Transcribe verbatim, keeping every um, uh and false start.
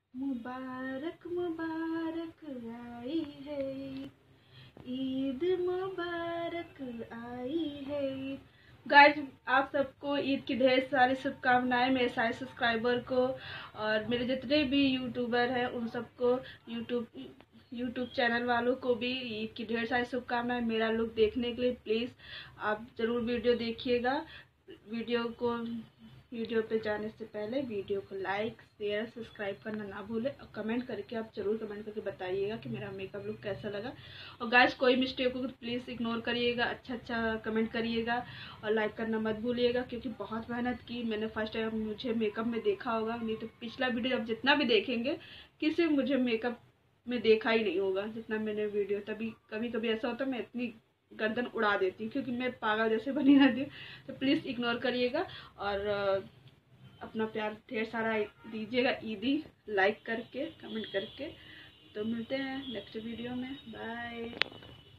मुबारक मुबारक आई है ईद, मुबारक आई है। गाइज आप सबको ईद की ढेर सारी शुभकामनाएं, मेरे सारे सब्सक्राइबर को और मेरे जितने भी यूट्यूबर हैं उन सबको, यूट्यूब यूट्यूब चैनल वालों को भी ईद की ढेर सारी शुभकामनाएं। मेरा लुक देखने के लिए प्लीज़ आप ज़रूर वीडियो देखिएगा। वीडियो को वीडियो पे जाने से पहले वीडियो को लाइक शेयर सब्सक्राइब करना ना भूलें और कमेंट करके आप जरूर कमेंट करके बताइएगा कि मेरा मेकअप लुक कैसा लगा। और गाइस कोई मिस्टेक हो तो प्लीज़ इग्नोर करिएगा, अच्छा अच्छा कमेंट करिएगा और लाइक करना मत भूलिएगा, क्योंकि बहुत मेहनत की मैंने। फर्स्ट टाइम मुझे मेकअप में देखा होगा, नहीं तो पिछला वीडियो जब जितना भी देखेंगे किसी मुझे मेकअप में देखा ही नहीं होगा जितना मैंने वीडियो। तभी कभी कभी ऐसा होता है मैं इतनी गर्दन उड़ा देती हूँ क्योंकि मैं पागल जैसे बनी रहती हूँ। तो प्लीज़ इग्नोर करिएगा और अपना प्यार ढेर सारा दीजिएगा ईदी लाइक करके कमेंट करके। तो मिलते हैं नेक्स्ट वीडियो में, बाय।